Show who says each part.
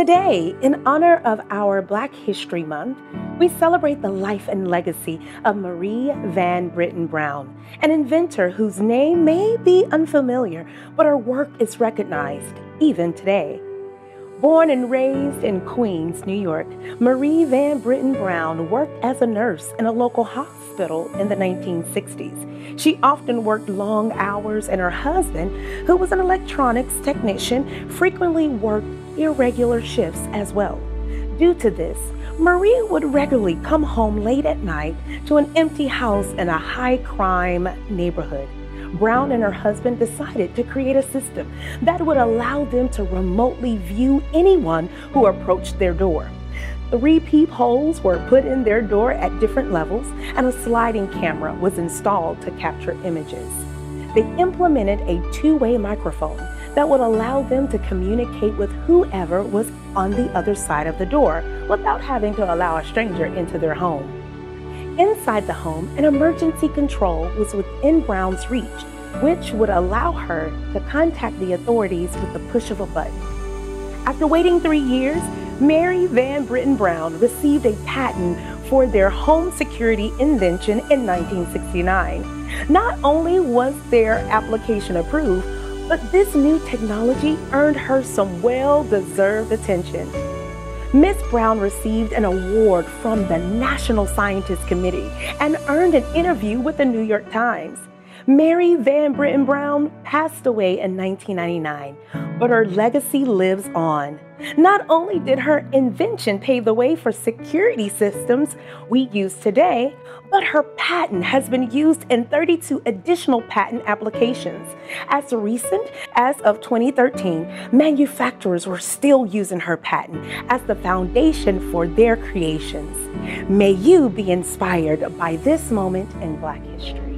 Speaker 1: Today, in honor of our Black History Month, we celebrate the life and legacy of Marie Van Britten Brown, an inventor whose name may be unfamiliar, but her work is recognized even today. Born and raised in Queens, New York, Marie Van Britten Brown worked as a nurse in a local hospital in the 1960s. She often worked long hours, and her husband, who was an electronics technician, frequently worked irregular shifts as well. Due to this, Marie would regularly come home late at night to an empty house in a high-crime neighborhood. Brown and her husband decided to create a system that would allow them to remotely view anyone who approached their door. 3 peepholes were put in their door at different levels, and a sliding camera was installed to capture images. They implemented a 2-way microphone that would allow them to communicate with whoever was on the other side of the door without having to allow a stranger into their home. Inside the home, an emergency control was within Brown's reach, which would allow her to contact the authorities with the push of a button. After waiting 3 years, Marie Van Britten Brown received a patent for their home security invention in 1969. Not only was their application approved, but this new technology earned her some well-deserved attention. Miss Brown received an award from the National Scientist Committee and earned an interview with the New York Times. Marie Van Britten Brown passed away in 1999, but her legacy lives on. Not only did her invention pave the way for security systems we use today, but her patent has been used in 32 additional patent applications. As recent as of 2013, manufacturers were still using her patent as the foundation for their creations. May you be inspired by this moment in Black history.